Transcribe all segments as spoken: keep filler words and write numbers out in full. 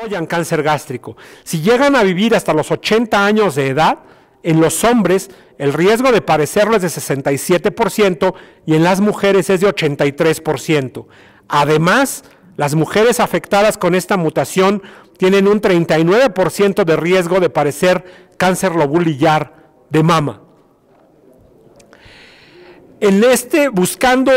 desarrollan cáncer gástrico. Si llegan a vivir hasta los ochenta años de edad, en los hombres el riesgo de padecerlo es de sesenta y siete por ciento y en las mujeres es de ochenta y tres por ciento. Además, las mujeres afectadas con esta mutación tienen un treinta y nueve por ciento de riesgo de padecer cáncer lobulillar de mama. En este, buscando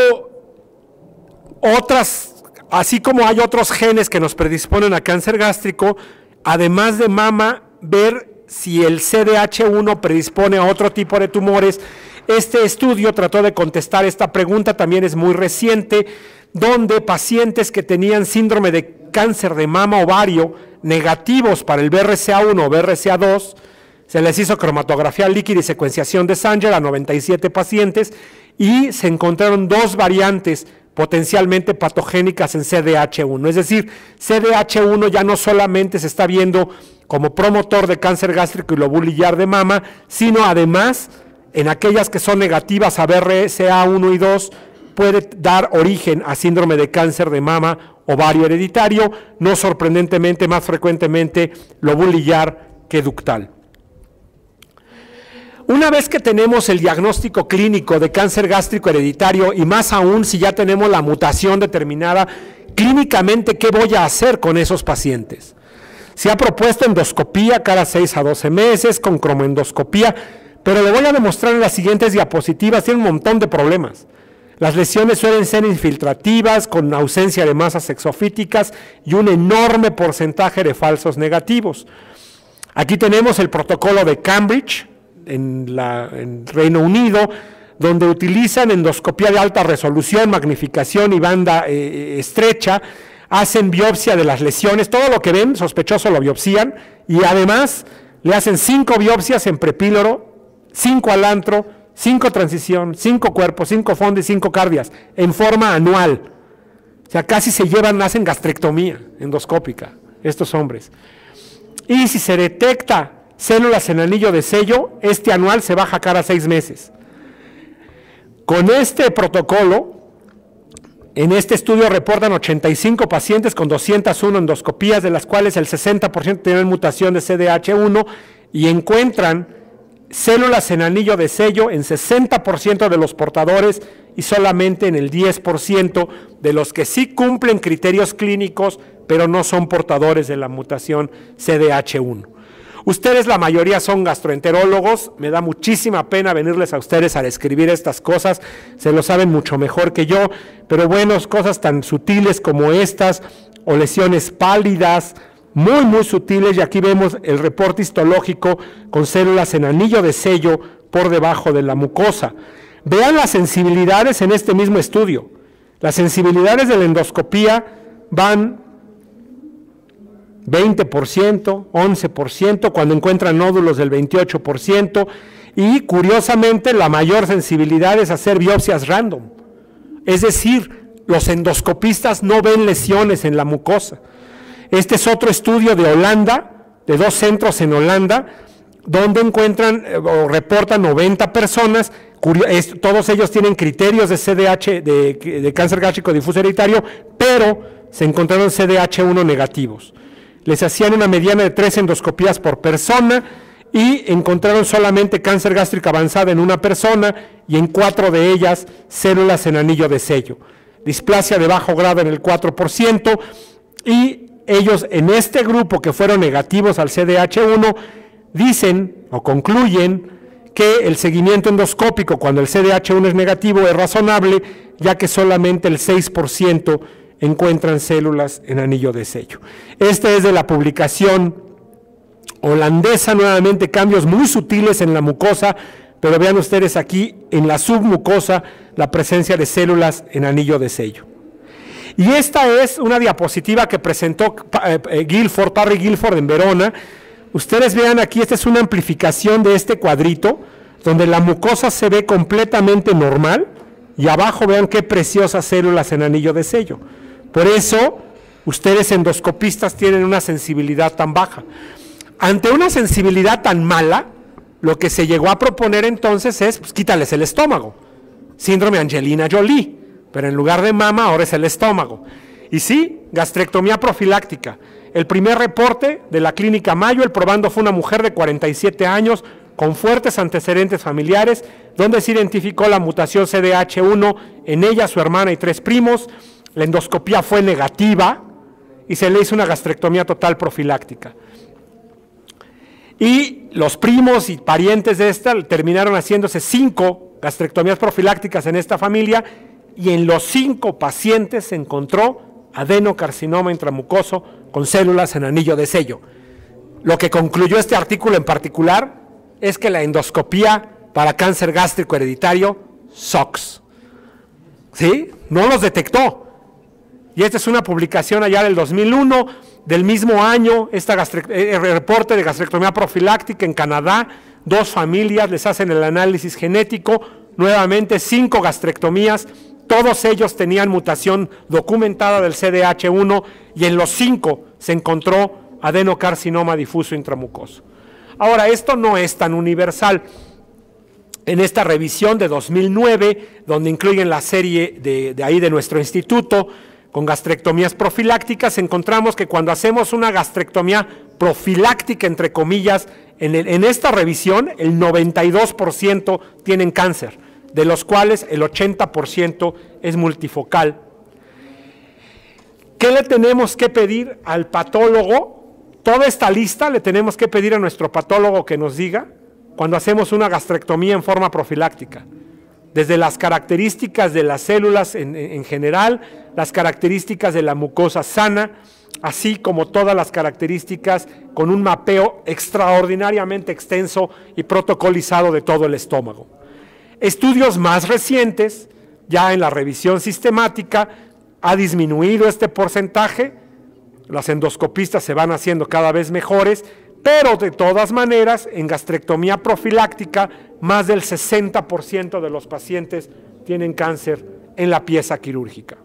otras, así como hay otros genes que nos predisponen a cáncer gástrico, además de mama, ver si el C D H uno predispone a otro tipo de tumores. Este estudio trató de contestar esta pregunta, también es muy reciente, donde pacientes que tenían síndrome de cáncer de mama ovario negativos para el B R C A uno o B R C A dos, se les hizo cromatografía líquida y secuenciación de Sanger a noventa y siete pacientes y se encontraron dos variantes potencialmente patogénicas en C D H uno, es decir, C D H uno ya no solamente se está viendo como promotor de cáncer gástrico y lobulillar de mama, sino además en aquellas que son negativas a B R C A uno y dos puede dar origen a síndrome de cáncer de mama ovario hereditario, no sorprendentemente más frecuentemente lobulillar que ductal. Una vez que tenemos el diagnóstico clínico de cáncer gástrico hereditario y más aún si ya tenemos la mutación determinada, clínicamente, ¿qué voy a hacer con esos pacientes? Se ha propuesto endoscopía cada seis a doce meses con cromoendoscopía, pero le voy a demostrar en las siguientes diapositivas, tiene un montón de problemas. Las lesiones suelen ser infiltrativas, con ausencia de masas exofíticas y un enorme porcentaje de falsos negativos. Aquí tenemos el protocolo de Cambridge, en, la, en Reino Unido, donde utilizan endoscopía de alta resolución, magnificación y banda eh, estrecha, hacen biopsia de las lesiones, todo lo que ven sospechoso lo biopsian y además le hacen cinco biopsias en prepíloro, cinco al antro, cinco transición, cinco cuerpos, cinco fondo y cinco cardias, en forma anual. O sea, casi se llevan, hacen gastrectomía endoscópica, estos hombres. Y si se detecta células en anillo de sello, este anual se baja cada seis meses. Con este protocolo, en este estudio reportan ochenta y cinco pacientes con doscientas uno endoscopías, de las cuales el sesenta por ciento tienen mutación de C D H uno y encuentran células en anillo de sello en sesenta por ciento de los portadores y solamente en el diez por ciento de los que sí cumplen criterios clínicos, pero no son portadores de la mutación C D H uno. Ustedes, la mayoría, son gastroenterólogos, me da muchísima pena venirles a ustedes a describir estas cosas, se lo saben mucho mejor que yo, pero bueno, cosas tan sutiles como estas, o lesiones pálidas, muy muy sutiles, y aquí vemos el reporte histológico con células en anillo de sello por debajo de la mucosa. Vean las sensibilidades en este mismo estudio. Las sensibilidades de la endoscopía van veinte por ciento, once por ciento, cuando encuentran nódulos del veintiocho por ciento, y curiosamente la mayor sensibilidad es hacer biopsias random. Es decir, los endoscopistas no ven lesiones en la mucosa. Este es otro estudio de Holanda, de dos centros en Holanda, donde encuentran o reportan noventa personas, todos ellos tienen criterios de C D H, de, de cáncer gástrico difuso hereditario, pero se encontraron C D H uno negativos. Les hacían una mediana de tres endoscopías por persona y encontraron solamente cáncer gástrico avanzado en una persona y en cuatro de ellas células en anillo de sello. Displasia de bajo grado en el cuatro por ciento y ellos en este grupo que fueron negativos al C D H uno dicen o concluyen que el seguimiento endoscópico cuando el C D H uno es negativo es razonable, ya que solamente el seis por ciento encuentran células en anillo de sello. Este es de la publicación holandesa, nuevamente cambios muy sutiles en la mucosa, pero vean ustedes aquí en la submucosa la presencia de células en anillo de sello. Y esta es una diapositiva que presentó eh, Guilford, Parry Guilford en Verona. Ustedes vean aquí, esta es una amplificación de este cuadrito, donde la mucosa se ve completamente normal, y abajo vean qué preciosas células en anillo de sello. Por eso, ustedes endoscopistas tienen una sensibilidad tan baja. Ante una sensibilidad tan mala, lo que se llegó a proponer entonces es, pues quítales el estómago. Síndrome Angelina Jolie, pero en lugar de mama ahora es el estómago. Y sí, gastrectomía profiláctica. el primer reporte de la Clínica Mayo, el probando fue una mujer de cuarenta y siete años con fuertes antecedentes familiares, donde se identificó la mutación C D H uno en ella, su hermana y tres primos. La endoscopía fue negativa y se le hizo una gastrectomía total profiláctica. Y los primos y parientes de esta terminaron haciéndose cinco gastrectomías profilácticas en esta familia, y en los cinco pacientes se encontró adenocarcinoma intramucoso con células en anillo de sello. Lo que concluyó este artículo en particular es que la endoscopía para cáncer gástrico hereditario sucks. ¿Sí? No los detectó. Y esta es una publicación allá del dos mil uno, del mismo año, este eh, reporte de gastrectomía profiláctica en Canadá. Dos familias les hacen el análisis genético, nuevamente cinco gastrectomías, todos ellos tenían mutación documentada del C D H uno y en los cinco se encontró adenocarcinoma difuso intramucoso. Ahora, esto no es tan universal. En esta revisión de dos mil nueve, donde incluyen la serie de, de ahí de nuestro instituto, con gastrectomías profilácticas, encontramos que cuando hacemos una gastrectomía profiláctica, entre comillas, en, el, en esta revisión, el noventa y dos por ciento tienen cáncer, de los cuales el ochenta por ciento es multifocal. ¿Qué le tenemos que pedir al patólogo? Toda esta lista le tenemos que pedir a nuestro patólogo que nos diga cuando hacemos una gastrectomía en forma profiláctica. Desde las características de las células en, en general, las características de la mucosa sana, así como todas las características con un mapeo extraordinariamente extenso y protocolizado de todo el estómago. Estudios más recientes, ya en la revisión sistemática, ha disminuido este porcentaje, las endoscopistas se van haciendo cada vez mejores, pero de todas maneras, en gastrectomía profiláctica, más del sesenta por ciento de los pacientes tienen cáncer en la pieza quirúrgica.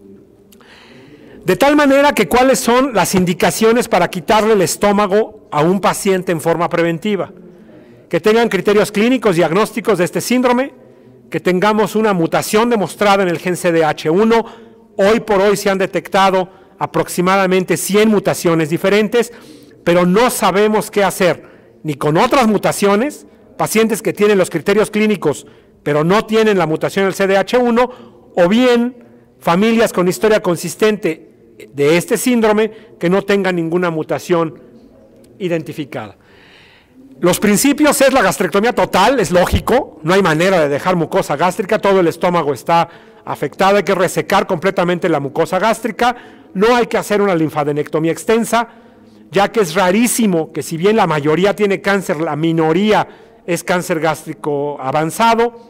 De tal manera que, ¿cuáles son las indicaciones para quitarle el estómago a un paciente en forma preventiva? Que tengan criterios clínicos diagnósticos de este síndrome, que tengamos una mutación demostrada en el gen C D H uno. Hoy por hoy se han detectado aproximadamente cien mutaciones diferentes, pero no sabemos qué hacer ni con otras mutaciones, pacientes que tienen los criterios clínicos, pero no tienen la mutación del C D H uno, o bien familias con historia consistente de este síndrome que no tengan ninguna mutación identificada. Los principios es la gastrectomía total, es lógico, no hay manera de dejar mucosa gástrica, todo el estómago está afectado, hay que resecar completamente la mucosa gástrica, no hay que hacer una linfadenectomía extensa, ya que es rarísimo que si bien la mayoría tiene cáncer, la minoría es cáncer gástrico avanzado.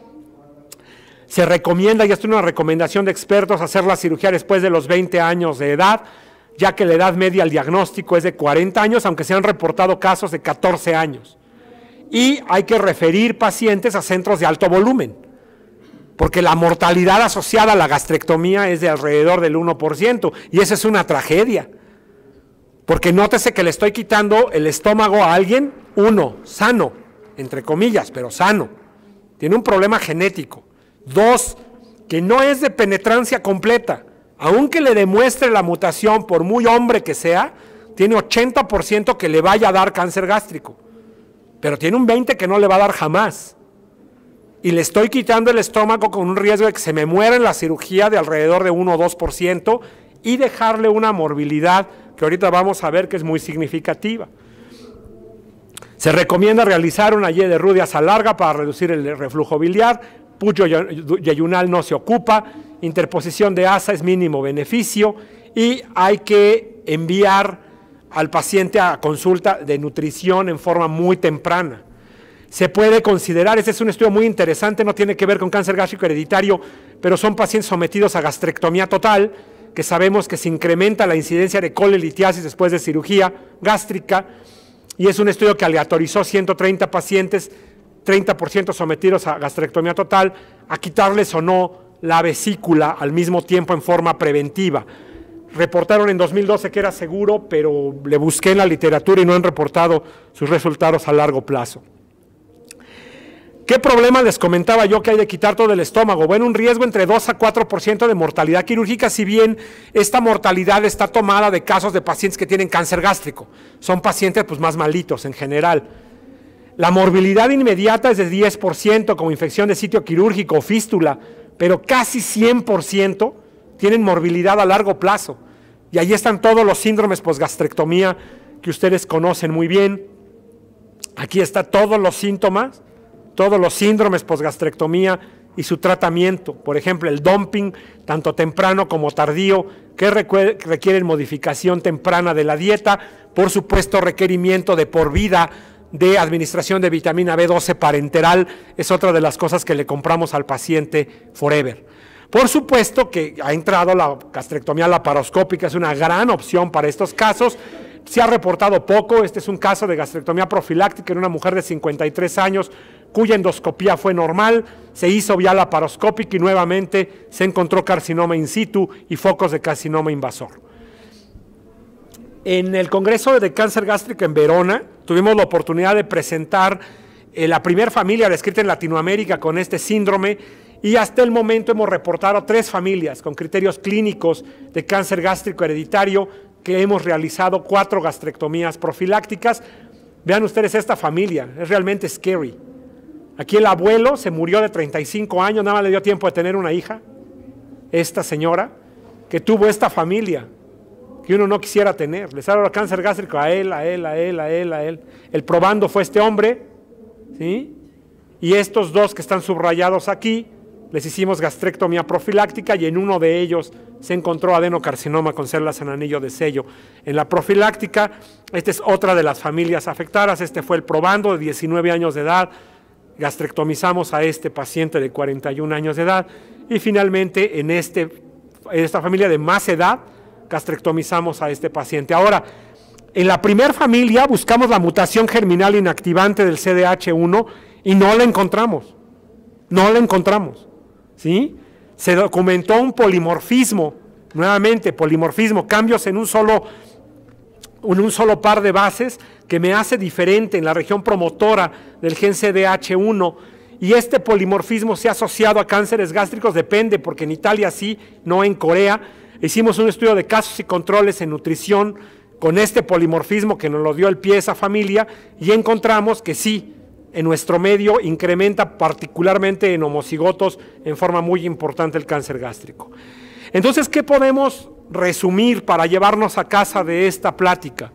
Se recomienda, y esto es una recomendación de expertos, hacer la cirugía después de los veinte años de edad, ya que la edad media al diagnóstico es de cuarenta años, aunque se han reportado casos de catorce años. Y hay que referir pacientes a centros de alto volumen, porque la mortalidad asociada a la gastrectomía es de alrededor del uno por ciento, y esa es una tragedia. Porque nótese que le estoy quitando el estómago a alguien, uno, sano, entre comillas, pero sano, tiene un problema genético. Dos, que no es de penetrancia completa, aunque le demuestre la mutación, por muy hombre que sea, tiene ochenta por ciento que le vaya a dar cáncer gástrico, pero tiene un veinte por ciento que no le va a dar jamás. Y le estoy quitando el estómago con un riesgo de que se me muera en la cirugía de alrededor de uno o dos por ciento y dejarle una morbilidad que ahorita vamos a ver que es muy significativa. Se recomienda realizar una Y de Rudias larga para reducir el reflujo biliar, pucho yeyunal no se ocupa, interposición de asa es mínimo beneficio y hay que enviar al paciente a consulta de nutrición en forma muy temprana. Se puede considerar, este es un estudio muy interesante, no tiene que ver con cáncer gástrico hereditario, pero son pacientes sometidos a gastrectomía total, que sabemos que se incrementa la incidencia de colelitiasis después de cirugía gástrica, y es un estudio que aleatorizó ciento treinta pacientes, treinta por ciento sometidos a gastrectomía total, a quitarles o no la vesícula al mismo tiempo en forma preventiva. Reportaron en dos mil doce que era seguro, pero le busqué en la literatura y no han reportado sus resultados a largo plazo. ¿Qué problema les comentaba yo que hay de quitar todo el estómago? Bueno, un riesgo entre dos a cuatro por ciento de mortalidad quirúrgica, si bien esta mortalidad está tomada de casos de pacientes que tienen cáncer gástrico. Son pacientes pues, más malitos en general. La morbilidad inmediata es de diez por ciento, como infección de sitio quirúrgico o fístula, pero casi cien por ciento tienen morbilidad a largo plazo. Y ahí están todos los síndromes posgastrectomía que ustedes conocen muy bien. Aquí están todos los síntomas, todos los síndromes posgastrectomía y su tratamiento. Por ejemplo, el dumping, tanto temprano como tardío, que requieren modificación temprana de la dieta, por supuesto requerimiento de por vida de administración de vitamina B doce parenteral, es otra de las cosas que le compramos al paciente forever. Por supuesto que ha entrado la gastrectomía laparoscópica, es una gran opción para estos casos. Se ha reportado poco, este es un caso de gastrectomía profiláctica en una mujer de cincuenta y tres años cuya endoscopía fue normal, se hizo vía laparoscópica y nuevamente se encontró carcinoma in situ y focos de carcinoma invasor. En el Congreso de Cáncer Gástrico en Verona tuvimos la oportunidad de presentar eh, la primera familia descrita en Latinoamérica con este síndrome y hasta el momento hemos reportado tres familias con criterios clínicos de cáncer gástrico hereditario que hemos realizado cuatro gastrectomías profilácticas. Vean ustedes esta familia, es realmente scary. Aquí el abuelo se murió de treinta y cinco años, nada más le dio tiempo de tener una hija, esta señora, que tuvo esta familia, que uno no quisiera tener. Le salió cáncer gástrico a él, a él, a él, a él, a él. El probando fue este hombre, ¿sí? Y estos dos que están subrayados aquí, les hicimos gastrectomía profiláctica y en uno de ellos se encontró adenocarcinoma con células en anillo de sello. En la profiláctica, esta es otra de las familias afectadas, este fue el probando de diecinueve años de edad, gastrectomizamos a este paciente de cuarenta y un años de edad y finalmente en, este, en esta familia de más edad, gastrectomizamos a este paciente. Ahora, en la primera familia buscamos la mutación germinal inactivante del C D H uno y no la encontramos, no la encontramos. ¿Sí? Se documentó un polimorfismo, nuevamente polimorfismo, cambios en un, solo, en un solo par de bases que me hace diferente en la región promotora del gen C D H uno y este polimorfismo se ha asociado a cánceres gástricos, depende porque en Italia sí, no en Corea. Hicimos un estudio de casos y controles en nutrición con este polimorfismo que nos lo dio el pie esa familia y encontramos que sí, en nuestro medio incrementa particularmente en homocigotos en forma muy importante el cáncer gástrico. Entonces, ¿qué podemos resumir para llevarnos a casa de esta plática?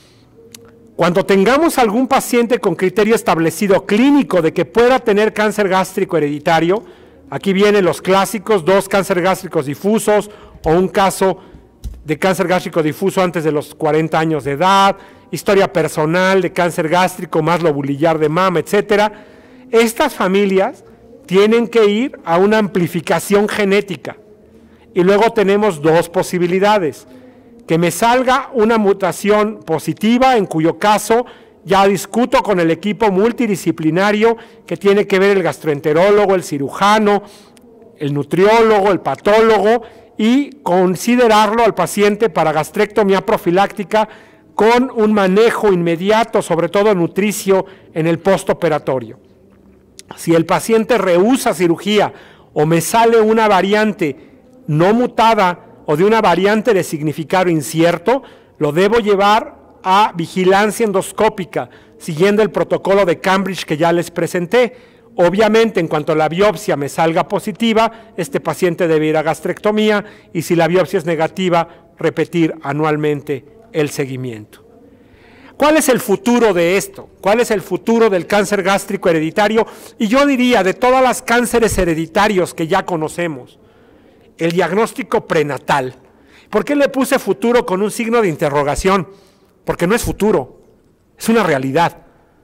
Cuando tengamos algún paciente con criterio establecido clínico de que pueda tener cáncer gástrico hereditario, aquí vienen los clásicos, dos cáncer gástricos difusos o un caso de cáncer gástrico difuso antes de los cuarenta años de edad, historia personal de cáncer gástrico, más lobulillar de mama, etcétera. Estas familias tienen que ir a una amplificación genética. Y luego tenemos dos posibilidades. Que me salga una mutación positiva, en cuyo caso ya discuto con el equipo multidisciplinario que tiene que ver el gastroenterólogo, el cirujano, el nutriólogo, el patólogo, y considerarlo al paciente para gastrectomía profiláctica con un manejo inmediato, sobre todo nutricio, en el postoperatorio. Si el paciente rehúsa cirugía o me sale una variante no mutada o de una variante de significado incierto, lo debo llevar a vigilancia endoscópica, siguiendo el protocolo de Cambridge que ya les presenté. Obviamente, en cuanto la biopsia me salga positiva, este paciente debe ir a gastrectomía y si la biopsia es negativa, repetir anualmente el seguimiento. ¿Cuál es el futuro de esto? ¿Cuál es el futuro del cáncer gástrico hereditario? Y yo diría, de todas las cánceres hereditarios que ya conocemos, el diagnóstico prenatal. ¿Por qué le puse futuro con un signo de interrogación? Porque no es futuro, es una realidad.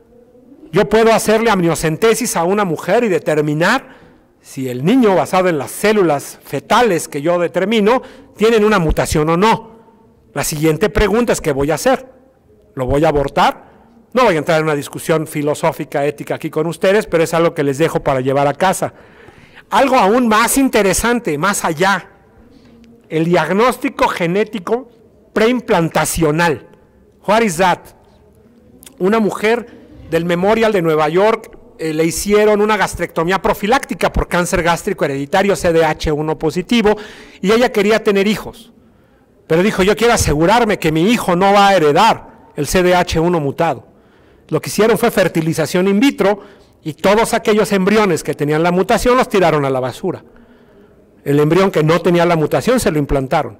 Yo puedo hacerle amniocentesis a una mujer y determinar si el niño, basado en las células fetales que yo determino, tienen una mutación o no. La siguiente pregunta es, ¿qué voy a hacer? ¿Lo voy a abortar? No voy a entrar en una discusión filosófica, ética aquí con ustedes, pero es algo que les dejo para llevar a casa. Algo aún más interesante, más allá, el diagnóstico genético preimplantacional. What is that? Una mujer del Memorial de Nueva York eh, le hicieron una gastrectomía profiláctica por cáncer gástrico hereditario C D H uno positivo y ella quería tener hijos. Pero dijo, yo quiero asegurarme que mi hijo no va a heredar el C D H uno mutado. Lo que hicieron fue fertilización in vitro y todos aquellos embriones que tenían la mutación los tiraron a la basura. El embrión que no tenía la mutación se lo implantaron.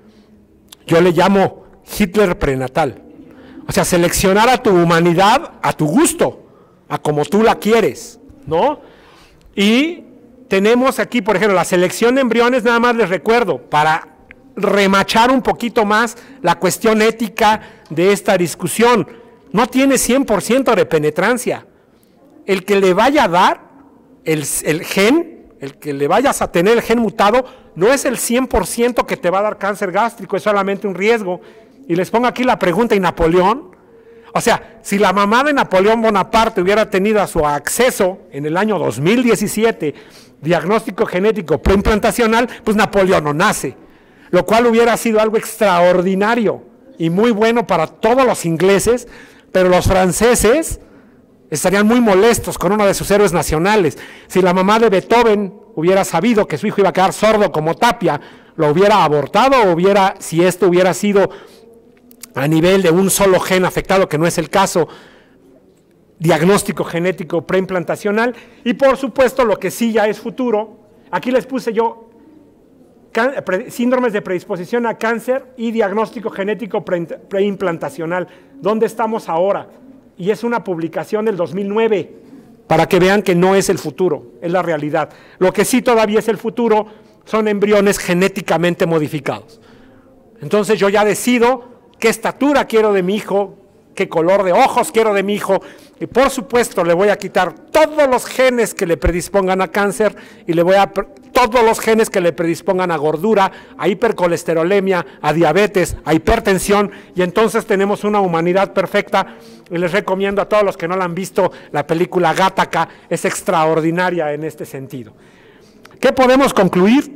Yo le llamo Hitler prenatal. O sea, seleccionar a tu humanidad a tu gusto, a como tú la quieres, ¿no? Y tenemos aquí, por ejemplo, la selección de embriones, nada más les recuerdo, para remachar un poquito más la cuestión ética de esta discusión. No tiene cien por ciento de penetrancia. El que le vaya a dar el, el gen, el que le vayas a tener el gen mutado, no es el cien por ciento que te va a dar cáncer gástrico, es solamente un riesgo. Y les pongo aquí la pregunta, ¿y Napoleón? O sea, si la mamá de Napoleón Bonaparte hubiera tenido a su acceso en el año dos mil diecisiete diagnóstico genético preimplantacional, pues Napoleón no nace, lo cual hubiera sido algo extraordinario y muy bueno para todos los ingleses, pero los franceses estarían muy molestos con uno de sus héroes nacionales. Si la mamá de Beethoven hubiera sabido que su hijo iba a quedar sordo como Tapia, lo hubiera abortado o hubiera, si esto hubiera sido a nivel de un solo gen afectado, que no es el caso, diagnóstico genético preimplantacional. Y por supuesto lo que sí ya es futuro, aquí les puse yo síndromes de predisposición a cáncer y diagnóstico genético preimplantacional. ¿Dónde estamos ahora? Y es una publicación del dos mil nueve, para que vean que no es el futuro, es la realidad. Lo que sí todavía es el futuro son embriones genéticamente modificados. Entonces yo ya decido qué estatura quiero de mi hijo, qué color de ojos quiero de mi hijo, y por supuesto le voy a quitar todos los genes que le predispongan a cáncer y le voy a todos los genes que le predispongan a gordura, a hipercolesterolemia, a diabetes, a hipertensión, y entonces tenemos una humanidad perfecta. Y les recomiendo a todos los que no la han visto la película Gattaca, es extraordinaria en este sentido. ¿Qué podemos concluir?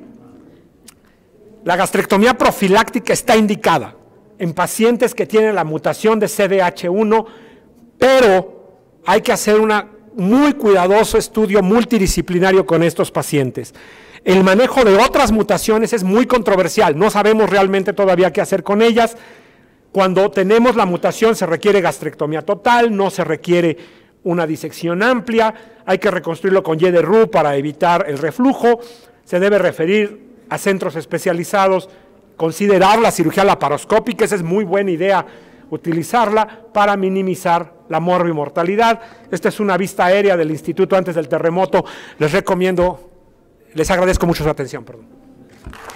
La gastrectomía profiláctica está indicada en pacientes que tienen la mutación de C D H uno, pero hay que hacer un muy cuidadoso estudio multidisciplinario con estos pacientes. El manejo de otras mutaciones es muy controversial, no sabemos realmente todavía qué hacer con ellas. Cuando tenemos la mutación se requiere gastrectomía total, no se requiere una disección amplia, hay que reconstruirlo con Y D R U para evitar el reflujo, se debe referir a centros especializados, considerar la cirugía laparoscópica, esa es muy buena idea, utilizarla para minimizar la morbimortalidad. Esta es una vista aérea del instituto antes del terremoto, les recomiendo, les agradezco mucho su atención. Perdón.